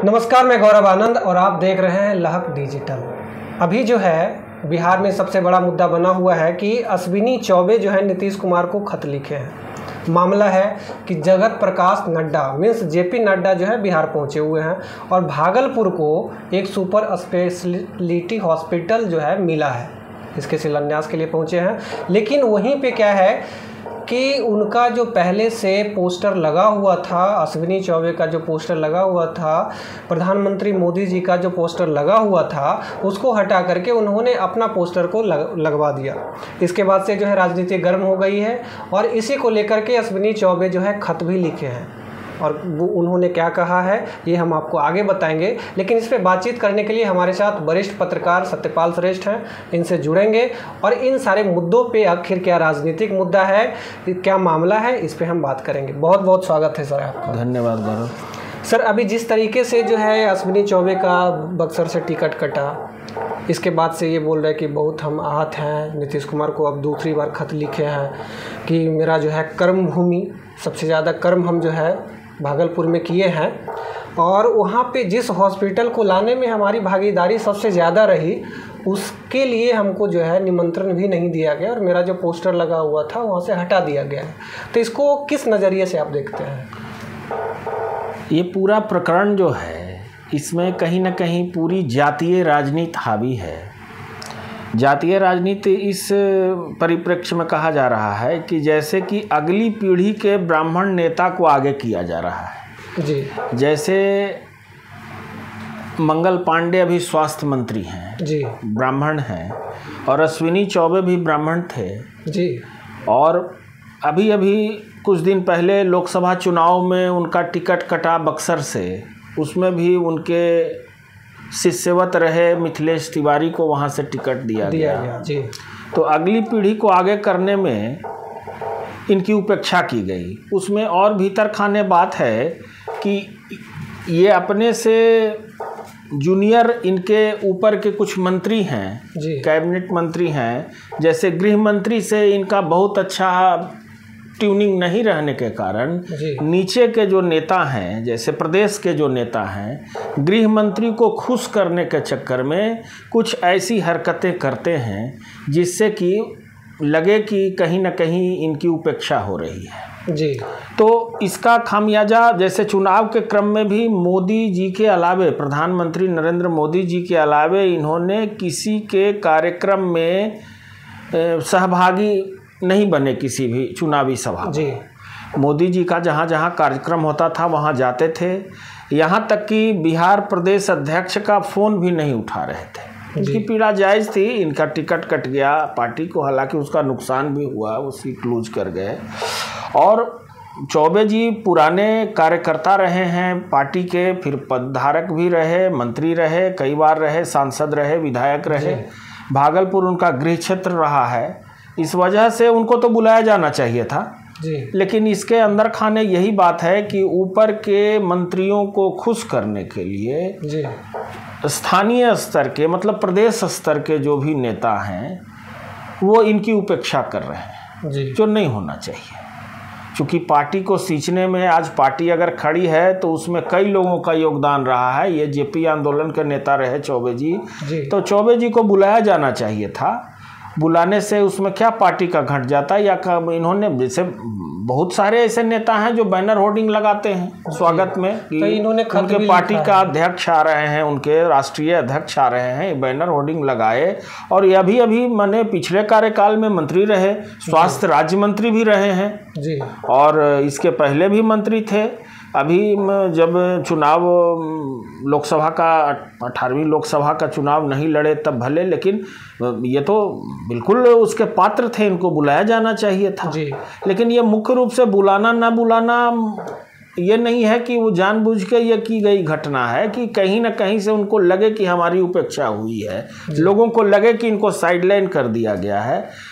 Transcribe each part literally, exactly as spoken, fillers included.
नमस्कार, मैं गौरव आनंद और आप देख रहे हैं लहक डिजिटल। अभी जो है बिहार में सबसे बड़ा मुद्दा बना हुआ है कि अश्विनी चौबे जो है नीतीश कुमार को खत लिखे हैं। मामला है कि जगत प्रकाश नड्डा मीन्स जेपी नड्डा जो है बिहार पहुंचे हुए हैं और भागलपुर को एक सुपर स्पेशलिटी हॉस्पिटल जो है मिला है, इसके शिलान्यास के लिए पहुंचे हैं। लेकिन वहीं पे क्या है कि उनका जो पहले से पोस्टर लगा हुआ था, अश्विनी चौबे का जो पोस्टर लगा हुआ था, प्रधानमंत्री मोदी जी का जो पोस्टर लगा हुआ था, उसको हटा करके उन्होंने अपना पोस्टर को लग, लगवा दिया। इसके बाद से जो है राजनीति गर्म हो गई है और इसी को लेकर के अश्विनी चौबे जो है खत भी लिखे हैं और वो उन्होंने क्या कहा है ये हम आपको आगे बताएंगे। लेकिन इस पर बातचीत करने के लिए हमारे साथ वरिष्ठ पत्रकार सत्यपाल श्रेष्ठ हैं, इनसे जुड़ेंगे और इन सारे मुद्दों पे आखिर क्या राजनीतिक मुद्दा है, क्या मामला है, इस पे हम बात करेंगे। बहुत बहुत स्वागत है सर आपका। धन्यवाद गौरव। सर, अभी जिस तरीके से जो है अश्विनी चौबे का बक्सर से टिकट कटा, इसके बाद से ये बोल रहे हैं कि बहुत हम आहत हैं, नीतीश कुमार को अब दूसरी बार खत लिखे हैं कि मेरा जो है कर्म भूमि, सबसे ज़्यादा कर्म हम जो है भागलपुर में किए हैं और वहाँ पे जिस हॉस्पिटल को लाने में हमारी भागीदारी सबसे ज़्यादा रही, उसके लिए हमको जो है निमंत्रण भी नहीं दिया गया और मेरा जो पोस्टर लगा हुआ था वहाँ से हटा दिया गया है। तो इसको किस नज़रिए से आप देखते हैं? ये पूरा प्रकरण जो है, इसमें कहीं ना कहीं पूरी जातीय राजनीति हावी है। जातीय राजनीति इस परिप्रेक्ष्य में कहा जा रहा है कि जैसे कि अगली पीढ़ी के ब्राह्मण नेता को आगे किया जा रहा है जी। जैसे मंगल पांडे अभी स्वास्थ्य मंत्री हैं जी, ब्राह्मण हैं, और अश्विनी चौबे भी ब्राह्मण थे जी। और अभी अभी कुछ दिन पहले लोकसभा चुनाव में उनका टिकट कटा बक्सर से, उसमें भी उनके शिष्यवत रहे मिथिलेश तिवारी को वहाँ से टिकट दिया, दिया गया, गया जी। तो अगली पीढ़ी को आगे करने में इनकी उपेक्षा की गई। उसमें और भीतर खाने बात है कि ये अपने से जूनियर इनके ऊपर के कुछ मंत्री हैं, कैबिनेट मंत्री हैं, जैसे गृह मंत्री से इनका बहुत अच्छा ट्यूनिंग नहीं रहने के कारण नीचे के जो नेता हैं, जैसे प्रदेश के जो नेता हैं, गृह मंत्री को खुश करने के चक्कर में कुछ ऐसी हरकतें करते हैं जिससे कि लगे कि कहीं ना कहीं इनकी उपेक्षा हो रही है जी। तो इसका खामियाजा जैसे चुनाव के क्रम में भी मोदी जी के अलावे, प्रधानमंत्री नरेंद्र मोदी जी के अलावे इन्होंने किसी के कार्यक्रम में सहभागी नहीं बने, किसी भी चुनावी सभा जी। मोदी जी का जहाँ जहाँ कार्यक्रम होता था वहाँ जाते थे, यहाँ तक कि बिहार प्रदेश अध्यक्ष का फ़ोन भी नहीं उठा रहे थे। इनकी पीड़ा जायज़ थी, इनका टिकट कट गया पार्टी को, हालांकि उसका नुकसान भी हुआ, वो सीट लूज कर गए। और चौबे जी पुराने कार्यकर्ता रहे हैं पार्टी के, फिर पदधारक भी रहे, मंत्री रहे, कई बार रहे, सांसद रहे, विधायक रहे। भागलपुर उनका गृह क्षेत्र रहा है, इस वजह से उनको तो बुलाया जाना चाहिए था जी। लेकिन इसके अंदर खाने यही बात है कि ऊपर के मंत्रियों को खुश करने के लिए जी स्थानीय स्तर के, मतलब प्रदेश स्तर के जो भी नेता हैं वो इनकी उपेक्षा कर रहे हैं जी, जो नहीं होना चाहिए। क्योंकि पार्टी को सींचने में आज पार्टी अगर खड़ी है तो उसमें कई लोगों का योगदान रहा है। ये जेपी आंदोलन के नेता रहे चौबे जी, जी। तो चौबे जी को बुलाया जाना चाहिए था। बुलाने से उसमें क्या पार्टी का घट जाता है, या इन्होंने, जैसे बहुत सारे ऐसे नेता हैं जो बैनर होर्डिंग लगाते हैं स्वागत में कि तो इन्होंने उनके पार्टी का अध्यक्ष आ रहे हैं, उनके राष्ट्रीय अध्यक्ष आ रहे हैं, बैनर होर्डिंग लगाए। और ये अभी अभी मैंने पिछले कार्यकाल में मंत्री रहे, स्वास्थ्य राज्य मंत्री भी रहे हैं जी, और इसके पहले भी मंत्री थे। अभी जब चुनाव लोकसभा का, अठारहवीं लोकसभा का चुनाव नहीं लड़े तब भले, लेकिन ये तो बिल्कुल उसके पात्र थे, इनको बुलाया जाना चाहिए था जी। लेकिन ये मुख्य रूप से बुलाना ना बुलाना ये नहीं है कि वो जानबूझ के ये की गई घटना है, कि कहीं ना कहीं से उनको लगे कि हमारी उपेक्षा हुई है, लोगों को लगे कि इनको साइडलाइन कर दिया गया है।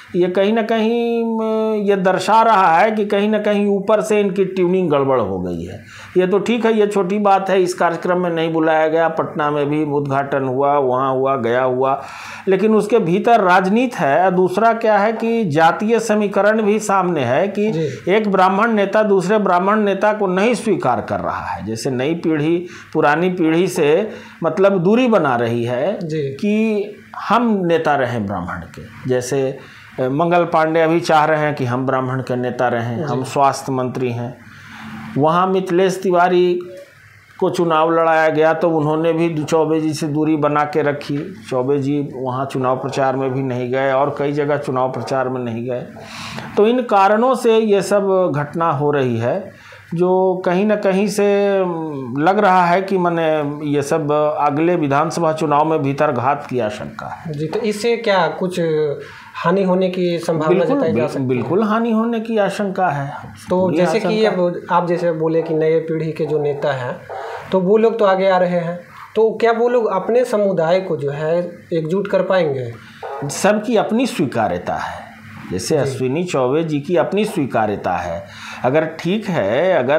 ये कहीं ना कहीं ये दर्शा रहा है कि कहीं ना कहीं ऊपर से इनकी ट्यूनिंग गड़बड़ हो गई है। ये तो ठीक है, ये छोटी बात है, इस कार्यक्रम में नहीं बुलाया गया, पटना में भी उद्घाटन हुआ, वहाँ हुआ, गया हुआ, लेकिन उसके भीतर राजनीति है। दूसरा क्या है कि जातीय समीकरण भी सामने है कि एक ब्राह्मण नेता दूसरे ब्राह्मण नेता को नहीं स्वीकार कर रहा है। जैसे नई पीढ़ी पुरानी पीढ़ी से मतलब दूरी बना रही है कि हम नेता रहें ब्राह्मण के। जैसे मंगल पांडे अभी चाह रहे हैं कि हम ब्राह्मण के नेता रहें, हम स्वास्थ्य मंत्री हैं। वहाँ मिथिलेश तिवारी को चुनाव लड़ाया गया तो उन्होंने भी चौबे जी से दूरी बना के रखी। चौबे जी वहाँ चुनाव प्रचार में भी नहीं गए और कई जगह चुनाव प्रचार में नहीं गए। तो इन कारणों से ये सब घटना हो रही है जो कहीं ना कहीं से लग रहा है कि मैंने ये सब अगले विधानसभा चुनाव में भीतर घात की आशंका है। जी, तो इससे क्या कुछ हानि होने की संभावना जताई जा सकती है? बिल्कुल हानि होने की आशंका है। तो जैसे कि अब आप जैसे बोले कि नए पीढ़ी के जो नेता हैं तो वो लोग तो आगे आ रहे हैं, तो क्या वो लोग अपने समुदाय को जो है एकजुट कर पाएंगे? सबकी अपनी स्वीकार्यता है। जैसे अश्विनी चौबे जी की अपनी स्वीकार्यता है। अगर ठीक है, अगर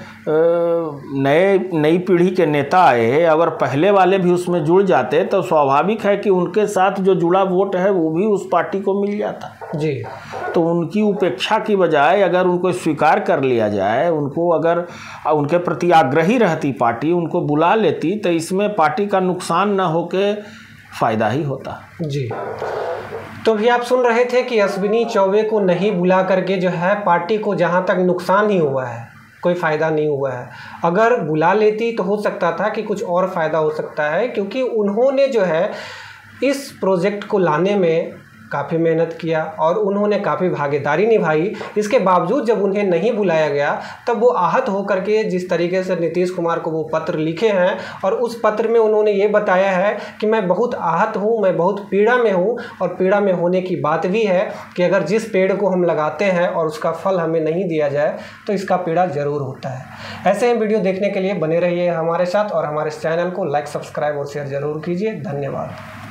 नए नई पीढ़ी के नेता आए, अगर पहले वाले भी उसमें जुड़ जाते तो स्वाभाविक है कि उनके साथ जो जुड़ा वोट है वो भी उस पार्टी को मिल जाता जी। तो उनकी उपेक्षा की बजाय अगर उनको स्वीकार कर लिया जाए, उनको अगर उनके प्रति आग्रही रहती पार्टी, उनको बुला लेती, तो इसमें पार्टी का नुकसान न होके फ़ायदा ही होता। जी, तो भी आप सुन रहे थे कि अश्विनी चौबे को नहीं बुला करके जो है पार्टी को जहां तक नुकसान ही हुआ है, कोई फ़ायदा नहीं हुआ है। अगर बुला लेती तो हो सकता था कि कुछ और फ़ायदा हो सकता है, क्योंकि उन्होंने जो है इस प्रोजेक्ट को लाने में काफ़ी मेहनत किया और उन्होंने काफ़ी भागीदारी निभाई। इसके बावजूद जब उन्हें नहीं बुलाया गया तब वो आहत होकर के जिस तरीके से नीतीश कुमार को वो पत्र लिखे हैं, और उस पत्र में उन्होंने ये बताया है कि मैं बहुत आहत हूँ, मैं बहुत पीड़ा में हूँ, और पीड़ा में होने की बात भी है कि अगर जिस पेड़ को हम लगाते हैं और उसका फल हमें नहीं दिया जाए तो इसका पीड़ा ज़रूर होता है। ऐसे ही वीडियो देखने के लिए बने रहिए हमारे साथ और हमारे चैनल को लाइक, सब्सक्राइब और शेयर ज़रूर कीजिए। धन्यवाद।